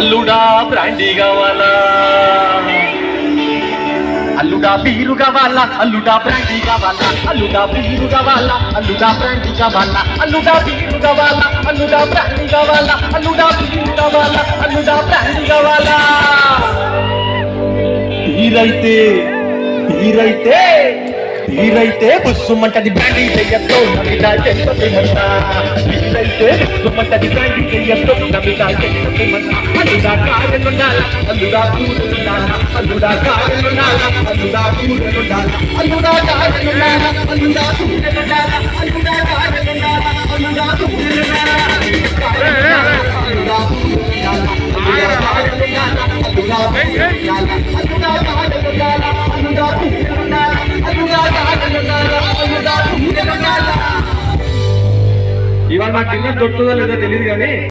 అల్లుడా brandy కావాలా, అల్లుడా beer కావాలా, అల్లుడా బ్రాండీ కావాలా, అల్లుడా బీరు కావాలా, అల్లుడా బ్రాండీ కావాలా, అల్లుడా బీరు కావాలా, అల్లుడా బ్రాండీ కావాలా, అల్లుడా బీరు కావాలా, అల్లుడా బ్రాండీ కావాలా. తీరైతే తీరైతే తీరైతే బుస్సుమంటది బ్రాండీ చెయ్యతో నమితా చెయ్యమంటా, తీరైతే బుస్సుమంటది బ్రాండీ చెయ్యతో నమితా చెయ్యమంటా. అల్లుడా కాయలుండాల, అల్లుడా కూరలుండాల, అల్లుడా కాయలుండాల, అల్లుడా కూరలుండాల, అల్లుడా కాయలుండాల, అల్లుడా కూరలుండాల, అల్లుడా కాయలుండాల, అల్లుడా కూరలుండాల, అల్లుడా కూరలుండాల, అల్లుడా కాయలుండాల, అల్లుడా కూరలుండాల, అల్లుడా కాయలుండాల, అల్లుడా కూరలుండాల, ఇవాళ నాకు డిన్నర్ దొరుకుతుందో లేదో తెలియదు కానీ